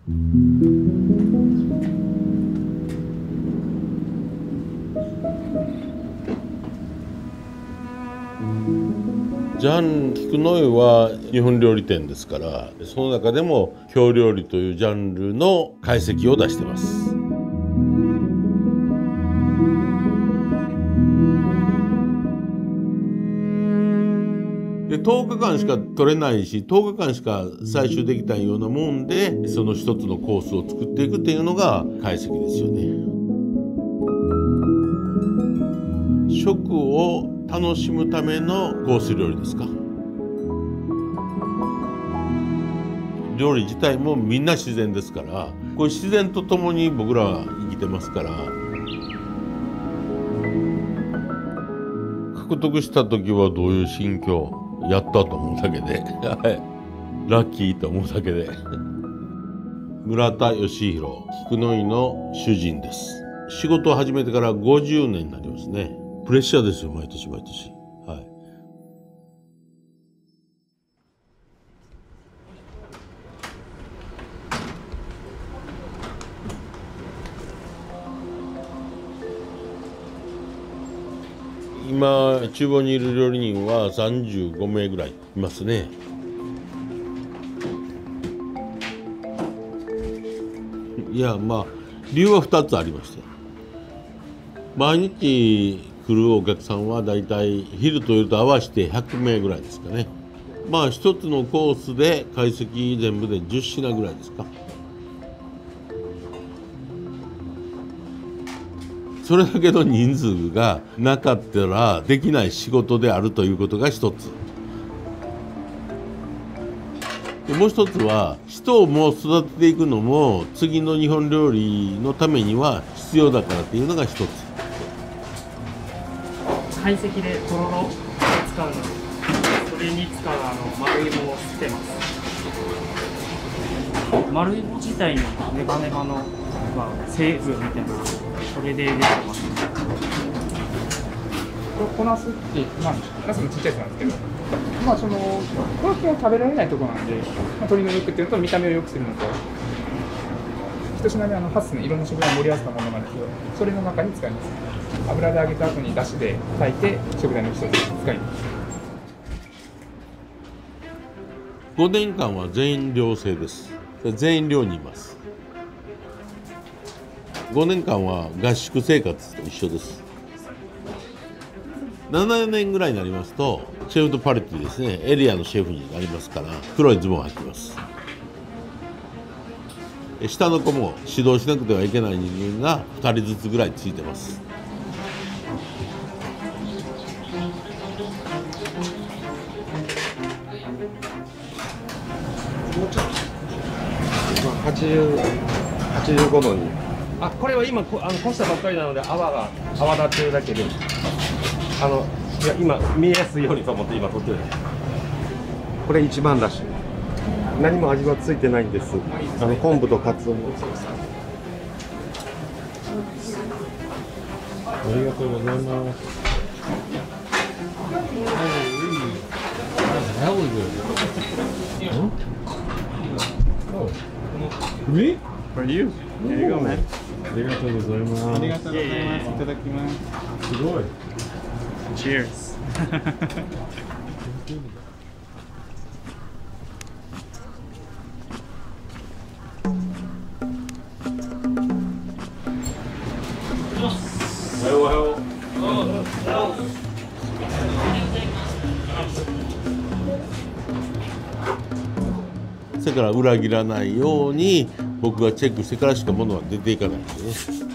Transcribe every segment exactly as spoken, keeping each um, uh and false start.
ジャン・菊の湯は日本料理店ですから、その中でも京料理というジャンルの懐石を出してます。でとおかかんしか取れないし、とおかかんしか採集できたようなもんで、その一つのコースを作っていくっていうのが懐石ですよね。食を楽しむためのコース料理ですか。料理自体もみんな自然ですから、こういう自然とともに僕らは生きてますから、獲得した時はどういう心境、やったと思うだけでラッキーと思うだけで村田義弘、菊の湯の主人です。仕事を始めてからごじゅうねんになりますね。プレッシャーですよ、毎年毎年。はい。今厨房にいる料理人はさんじゅうごめいぐらいいますね。いや、まあ理由はふたつありまして、毎日来るお客さんはだいたい昼と夜と合わせてひゃくめいぐらいですかね。まあ一つのコースで懐石全部でじゅっしなぐらいですか。それだけの人数がなかったらできない仕事であるということが一つ。でもう一つは、人をもう育てていくのも次の日本料理のためには必要だからっていうのが一つ。 懐石でとろろを使うので、それに使うあの丸芋を捨てます。丸芋自体のネバネバの、まあ、成分みたいな、それで出てます。 こナスって、まあ、ナスのちっちゃいやつなんですけど、まあそのこれは食べられないところなんで、まあ、鶏の肉っていうのと見た目を良くするのと、一品目あのハスのいろんな食材を盛り合わせたものなんですけど、それの中に使います。油で揚げた後にだしで炊いて食材の一つに使います。 ごねんかんは全員寮生です。全員寮にいます。ごねんかんは合宿生活と一緒です。ななねんぐらいになりますとシェフ・ド・パレティですね、エリアのシェフになりますから、黒いズボンを履きます。下の子も指導しなくてはいけない人間がふたりずつぐらいついてます。 はちじゅう、はちじゅうごどに。あ、これは今こあのこしたばっかりなので泡が泡立ってるだけで、あのいや今見えやすいようにと思って今撮ってる。これ一番だし、何も味はついてないんです。あの昆布とカツオも。 ありがとうございます。Me? For you. There you go, man. ありがとうございます。 ありがとうございます。いただきます。 すごい。 Cheers. おはようおはよう。それから裏切らないように僕がチェックしてからしか物は出ていかないんですね。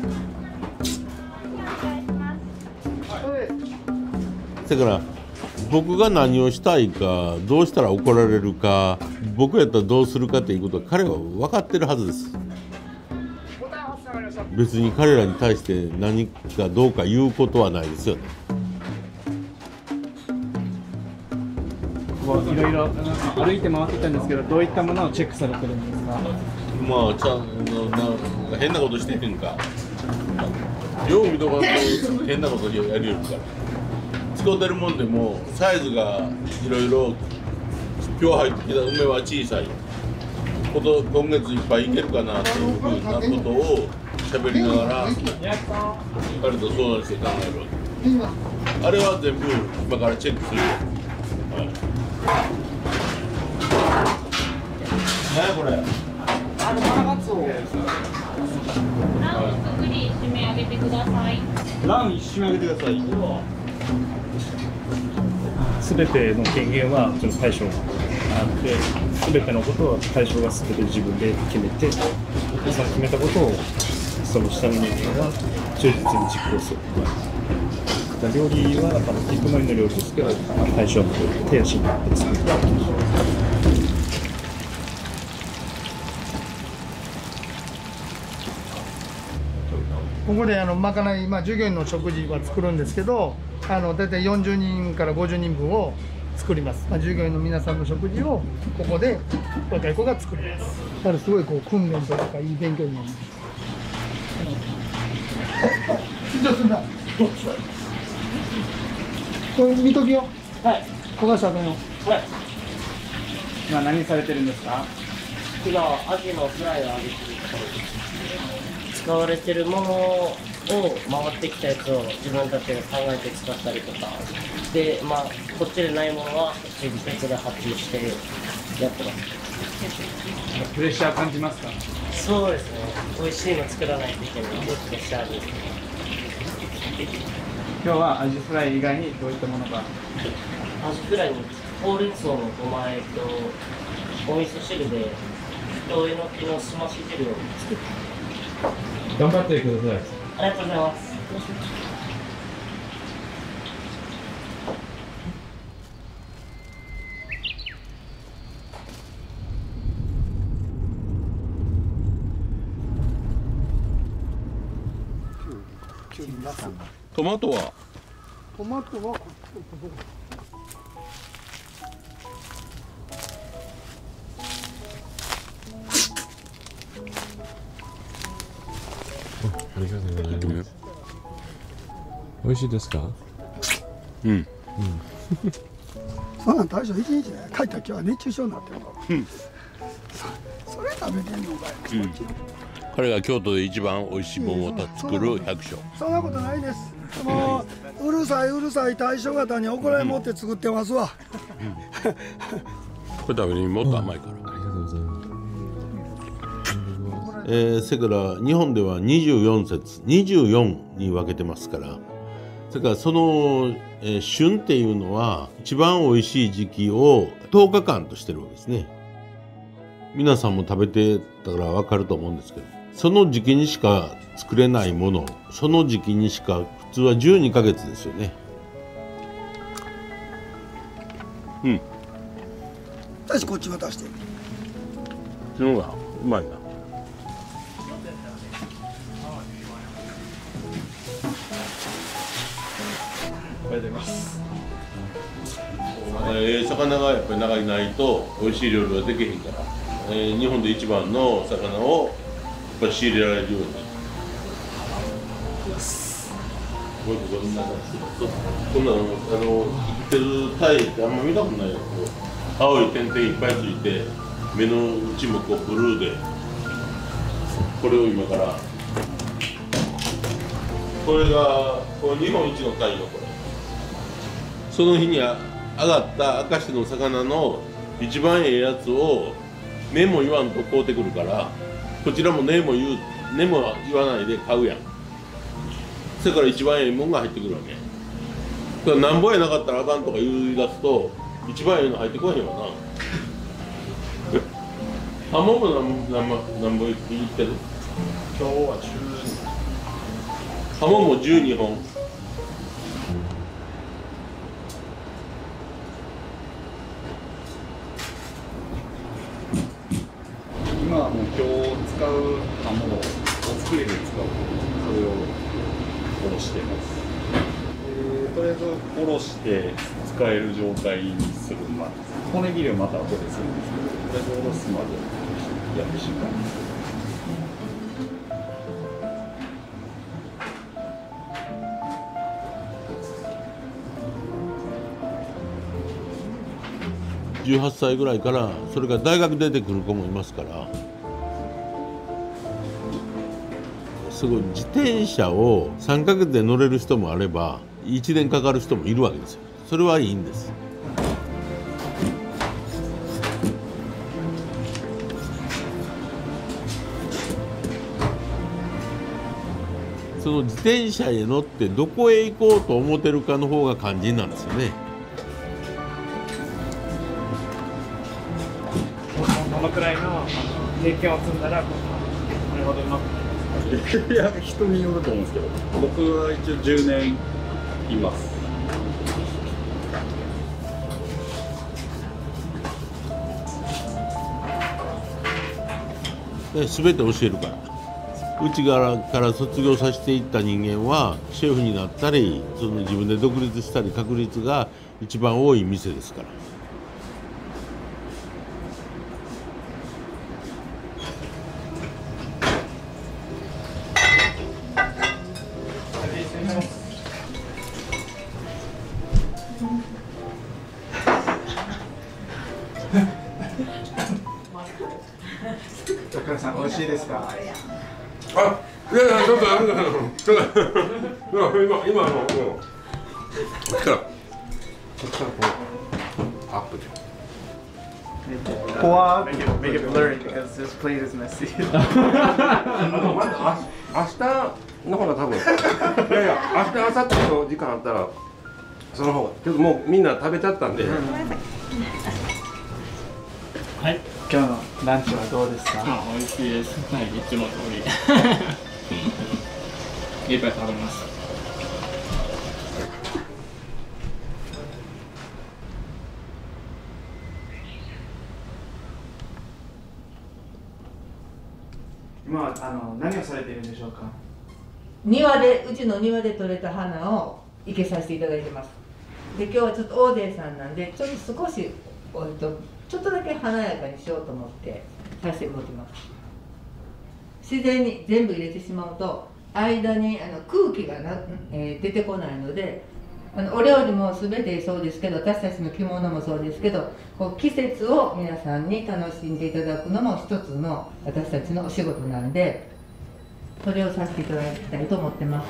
だから僕が何をしたいか、どうしたら怒られるか、僕やったらどうするかっていうことは彼は分かってるはずです。別に彼らに対して何かどうか言うことはないですよね。 いろいろ歩いて回ってきたんですけど、どういったものをチェックされてるんですか？ まあちゃんとな変なことしてへんか、よう見とかんと変なことやりよるから。使うてるもんでもサイズがいろいろ今日入ってきた梅は小さい、 こと今月いっぱいいけるかなっていうふうなことを喋りながら彼と相談して考えるわけ。あれは全部今からチェックする。はい、何やこれ。 あのマラガツオ。 ランをくぐり締め上げてください。 ラン一緒に上げてください。 すべての権限はその大将があって、すべてのことは大将がすべて自分で決めて、その決めたことをその下の人間は忠実に実行する。料理はあの菊の井の料理ですけど、大将の手足になって作る。 ここであのまかない、まあ、従業員の食事は作るんですけど、あの大体よんじゅうにんからごじゅうにんぶんを作ります、まあ、従業員の皆さんの食事をここで若い子が作ります。だからすごいこう訓練というかいい勉強になります。緊張するな。これ見ときよ。 はい。 焦がしたのよ。 はい。今何されてるんですか？ 今アジのフライを揚げてるところです。使われてるものを回ってきたやつを自分たちで考えて使ったりとかで、まあこっちでないものはこっち別で発注してやってます。 プレッシャー感じますか？ そうですね。美味しいの作らないといけないプレッシャーです。 今日はアジフライ以外にどういったものが？ アジフライにほうれん草のごま和えとお味噌汁で太えのきのすまし汁を作って。 頑張ってください。 ありがとうございます。 トマトはトマトはこありがとうございます。美味しいですか？ うん。うん。 そんなん大将一日ね帰った今日は熱中症になってるから。うん。そ, それ食べてんのかい。うん。 彼が京都で一番美味しいものを作る百姓。 そんなことないです。もううるさいうるさい大将方に怒られ持って作ってますわ。 うんうん、これ食べにもっと甘いから。 ありがとうございます。 えー、それから日本ではにじゅうよん節にじゅうよんに分けてますから、それからその、えー、旬っていうのは一番美味しい時期をとおかかんとしてるわけですね。皆さんも食べてたから分かると思うんですけど、その時期にしか作れないもの、その時期にしか普通はじゅうにかげつですよね。うん。 私こっち渡して。 その方がうまいな。 ありがとうございます。 えー、魚がやっぱり長いないと美味しい料理はできへんから、えー、日本で一番の魚をやっぱり仕入れられるように。こんなこんなのあの生きてるタイってあんま見たことないよ。青い点々いっぱいついて目の内もこうブルーで、これを今からこれがこれ日本一のタイのこれ。その日に上がった明石の魚の一番ええやつをねも言わんと買うてくるから、こちらもねも言うねも言わないで買うやん。それから一番ええもんが入ってくるわけ。だからなんぼやなかったらあかんとか言い出すと一番ええの入ってこへんわな。ハモもなんなんなんぼ言ってる。 今日はじゅうに。 ハモもじゅうにほん。 今はもう今日使う卵を作りで使う、それをおろしてます。えー、とりあえずおろして使える状態にするまで、骨切りをまた後でするんですけど、とりあえずおろすまでやってしまいます。 じゅうはっさいぐらいから、それから大学出てくる子もいますから、すごい自転車をさんかげつで乗れる人もあればいちねんかかる人もいるわけですよ。それはいいんです。その自転車へ乗ってどこへ行こうと思ってるかの方が肝心なんですよね。 どのくらいの経験を積んだらこれほどうまくなる？ いや、人によると思うんですけど、僕は一応じゅうねんいます。 全て教えるから。うちからから卒業させていった人間はシェフになったり、その自分で独立したり確率が一番多い店ですから。 桜さん、美味しいですか？ あ、いやいや、ちょっと、ちょっと、今、今の、こっちから、こっちからこう、アップで。 Pour make it, make it blurry because this plate is messy. あの、まず、あ、明日の方が多分、いやいや、明日、明後日の時間あったら、その方が、けどもうみんな食べちゃったんで。 はい。 今日のランチはどうですか？ あ、美味しいです。はい、いつも通り。いっぱい食べます。今はあの何をされているんでしょうか？ 庭で、うちの庭で採れた花を生けさせていただいてます。で、今日はちょっと大勢さんなんで、ちょっと少し、えっと、ちょっとだけ華やかにしようと思ってさせてもらってます。自然に全部入れてしまうと間にあの空気がな、えー、出てこないので、あのお料理も全てそうですけど、私たちの着物もそうですけど、こう季節を皆さんに楽しんでいただくのも一つの私たちのお仕事なんで、それをさせていただきたいと思ってます。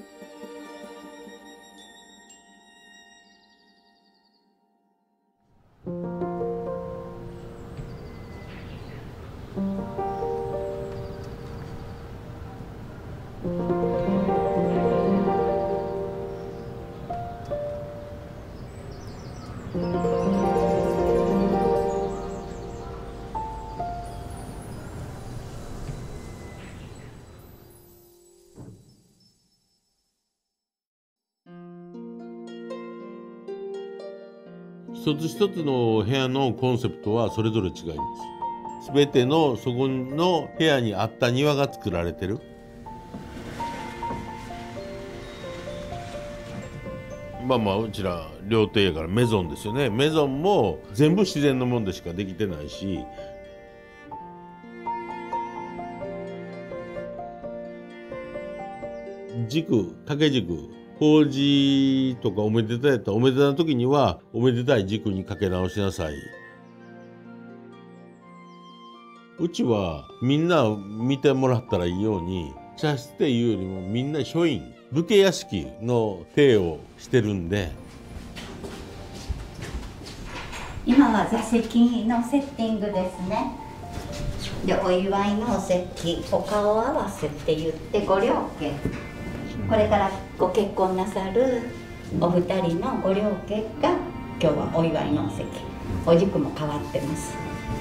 一つ一つの部屋のコンセプトはそれぞれ違います。全てのそこの部屋に合った庭が作られてる。まあまあうちら料亭やからメゾンですよね。メゾンも全部自然のもんでしかできてないし、軸、竹軸、法事とかおめでたいやったらおめでたい時にはおめでたい軸にかけ直しなさい。うちはみんな見てもらったらいいように、茶室っていうよりもみんな書院、武家屋敷の体をしてるんで。 今は座席のセッティングですね。で、お祝いのお席、お顔合わせって言ってご両家、これからご結婚なさるお二人のご両家が今日はお祝いのお席、お軸も変わってます。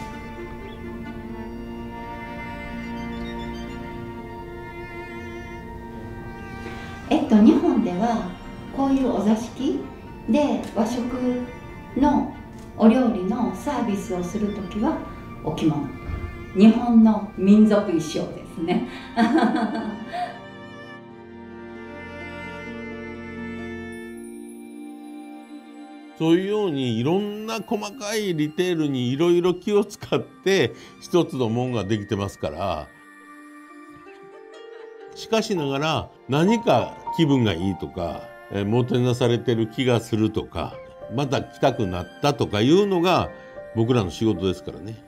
えっと日本ではこういうお座敷で和食のお料理のサービスをするときはお着物、日本の民族衣装ですね。 そういうようにいろんな細かいディテールにいろいろ気を使って一つのもんができてますから、しかしながら何か気分がいいとか、えもてなされてる気がするとか、また来たくなったとかいうのが僕らの仕事ですからね。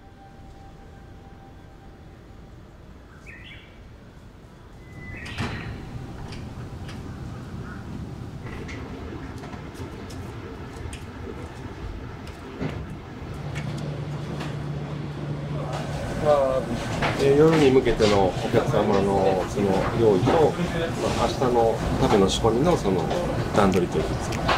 まあえー夜に向けてのお客様のその用意と、まあ、明日の鍋の仕込みのその段取りというかですね。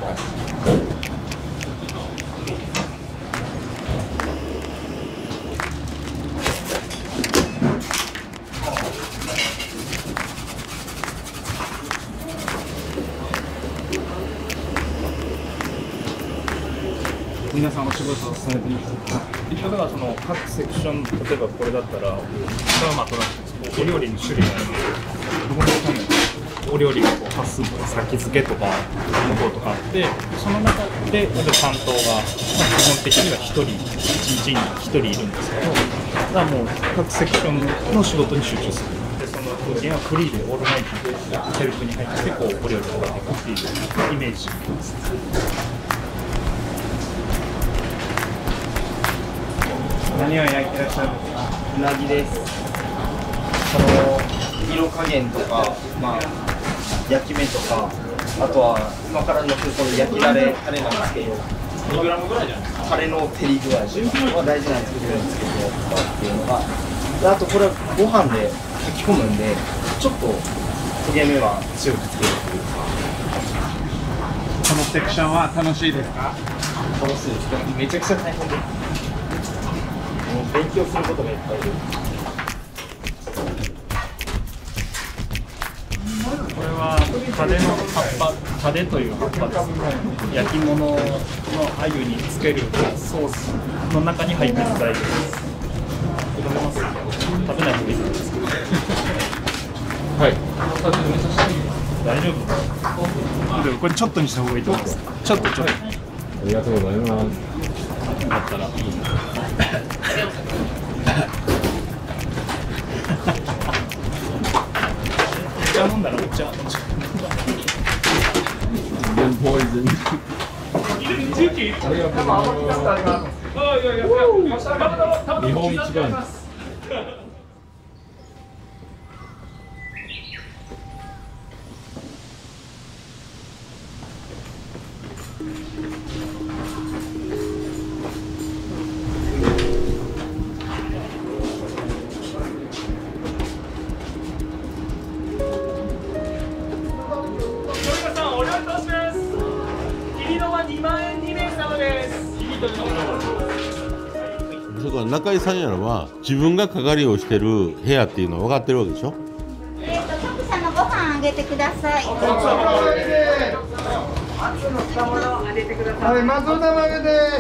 皆さんお仕事をされてます一応だからその各セクション、例えばこれだったらそれはまあトラックお料理の種類があるんで、どこにわかんないお料理がこう端数とか先付けとか向こうとかあって、その中で担当が、まあ、基本的にはひとりいちにちにひとりいるんですけど、だからもう各セクションの仕事に集中する。でその人間はフリーでオールマイティでヘルプに入ってこうお料理をやっていくっていうイメージです。 何を焼いてらっしゃるんですか？うなぎです。その色加減とか、まあ、焼き目とか、あとは今からのせるこの焼きだれタレなんですけど、にグラムぐらいじゃないですか。タレの照り具合は大事なんですけど、っていうのが、あとこれはご飯で炊き込むんで、ちょっと焦げ目は強くつけるっていうか。このセクションは楽しいですか？楽しいです。めちゃくちゃ大変です。勉強することがいっぱいいる。これはタデの葉っぱ、タデという葉っぱです。焼き物の鮎につけるソースの中に入っている材料です。食べます？食べないといいんですけど。はい。大丈夫？でもこれちょっとにした方がいいと思います。ちょっとちょっと。ありがとうございます。だったら。お茶飲んだらお茶。ポイズン。日本一番です。 そこは中井さんやらは自分が係をしてる部屋っていうのは分かってるわけでしょ。 えっと徳さんのご飯あげてください。 はい、松尾玉あげ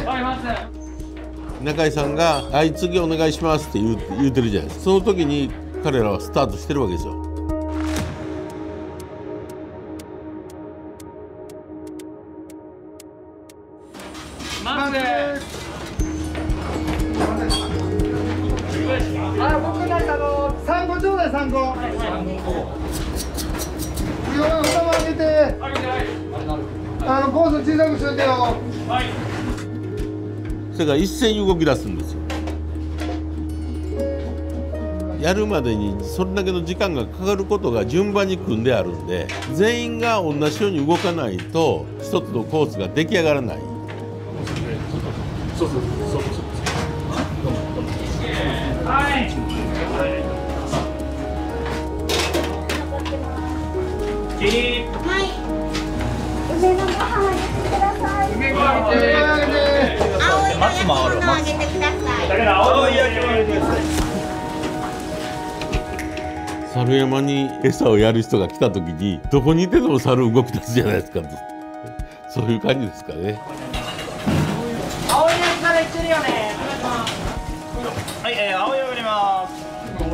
て。 中井さんが「はい、次お願いします」って言う、言うてるじゃないですか。その時に彼らはスタートしてるわけですよ。 あ、僕なんかあの参考ちょうだい参考。はい、お玉あげて。あのコース小さくしといてよ。はい。 それから一斉に動き出すんですよ。やるまでにそれだけの時間がかかることが順番に組んであるんで、全員が同じように動かないと一つのコースが出来上がらない。 そうそうそうそう。はい。 はい。梅のご飯あげてください。 梅ご飯あげて。 青いの焼き物あげてください。 だから青い焼き物あげてください。 猿山に餌をやる人が来た時にどこにいてでも猿動き出すじゃないですか。そういう感じですかね。 青いやつからいってるよね。はい、えー、青いを入れます。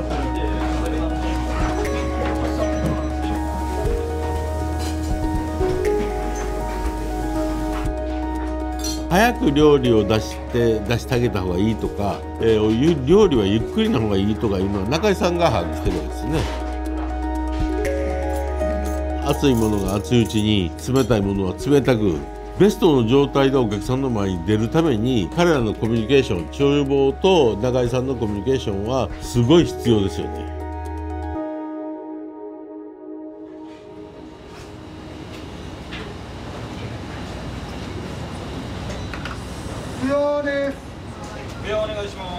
早く料理を出して出してあげた方がいいとか、えー、料理はゆっくりの方がいいとかいうのは中井さんが把握してるわけですね。熱いものが熱いうちに冷たいものは冷たくベストの状態でお客さんの前に出るために彼らのコミュニケーション、厨房と永井さんのコミュニケーションはすごい必要ですよね。 不要です。 不要お願いします。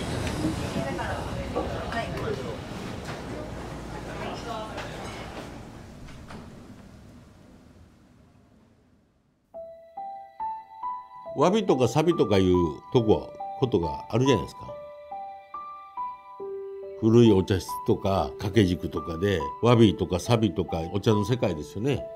わびとかさびとかいうとこことがあるじゃないですか。古いお茶室とか掛け軸とかでわびとかさびとかお茶の世界ですよね。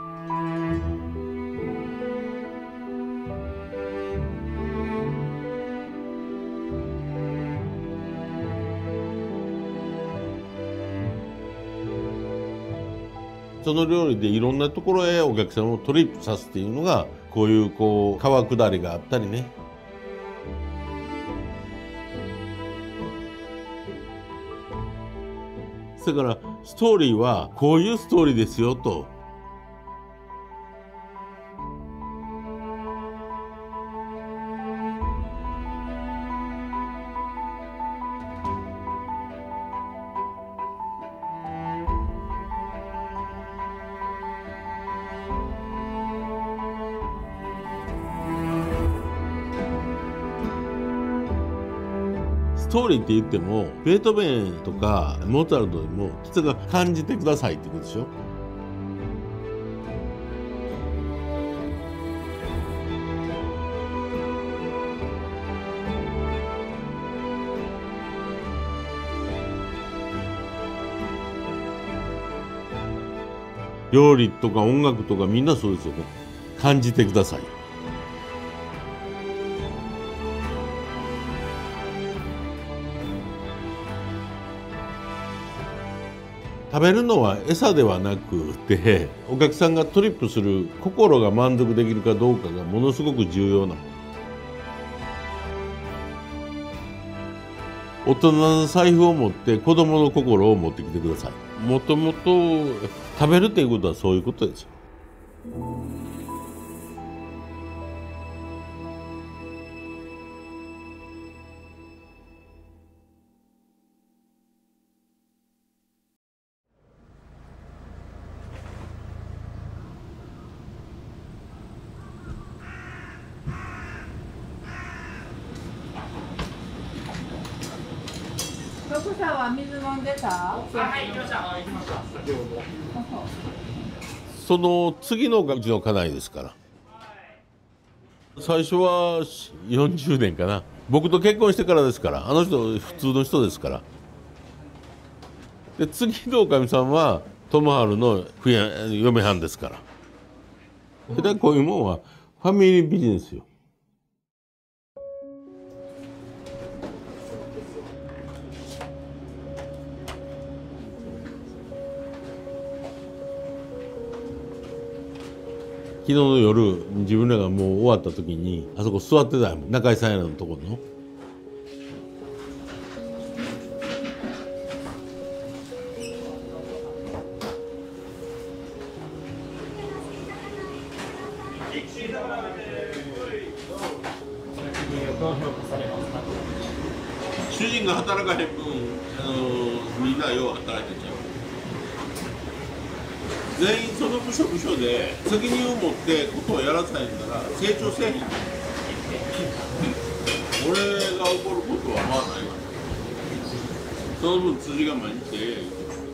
その料理でいろんなところへお客さんをトリップさすっていうのがこういうこう川下りがあったりね。だからストーリーはこういうストーリーですよと。ストーリーって言ってもベートーベンとかモーツァルトでもそれが感じてくださいってことでしょ。料理とか音楽とかみんなそうですよね。感じてください。食べるのは餌ではなくてお客さんがトリップする心が満足できるかどうかがものすごく重要な。大人の財布を持って子供の心を持ってきてください。もともと食べるっていうことはそういうことですよ。 徳さんは水飲んでた？ はい、行きました。行きました。先ほど。 その次のうちの家内ですから。最初はよんじゅうねんかな。僕と結婚してからですから。あの人普通の人ですから。で次のおかみさんは友春の嫁はんですから。でこういうもんはファミリービジネスよ。昨日の夜自分らがもう終わった時にあそこ座ってたよ、中井さんやのところの。主人が働かへん分、あのみんなよう働いてちゃう。全員その部署部署で責任を持ってことをやらさへんなら成長せえへん。俺が怒ることはまあないわ。その分辻が毎日でええ。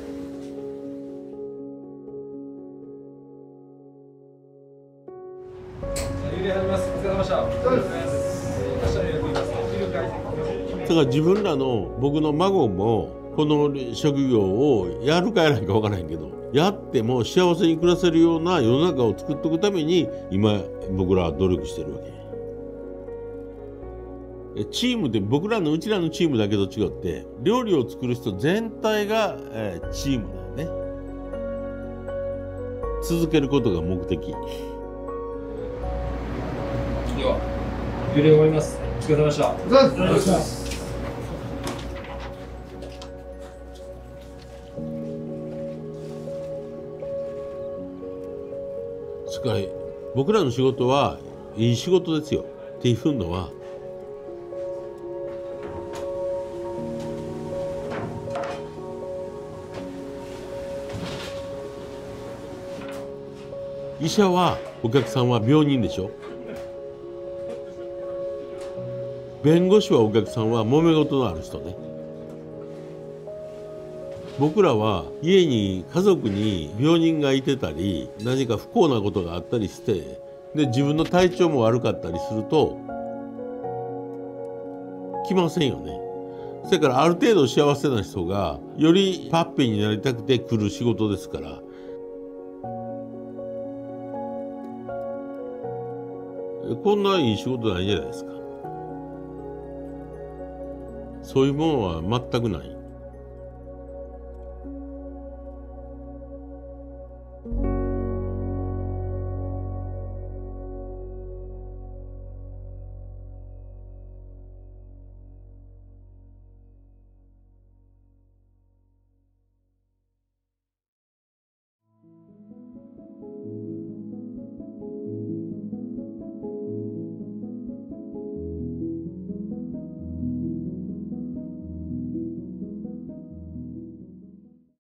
ゆで始めます。お疲れ様でした。 だから自分らの僕の孫もこの職業をやるかやらないか分からへんけど、やっても幸せに暮らせるような世の中を作っていくために今僕らは努力してるわけ。チームで僕らのうちらのチームだけと違って料理を作る人全体が、えー、チームだよね。続けることが目的。 ではゆで終わります。お疲れ様でした。お疲れ様でした。 しかし僕らの仕事はいい仕事ですよっていうのは、医者はお客さんは病人でしょ。弁護士はお客さんは揉め事のある人ね。僕らは家に家族に病人がいてたり何か不幸なことがあったりしてで自分の体調も悪かったりすると来ませんよね。それからある程度幸せな人がよりハッピーになりたくて来る仕事ですから、こんないい仕事ないじゃないですか。そういうものは全くない。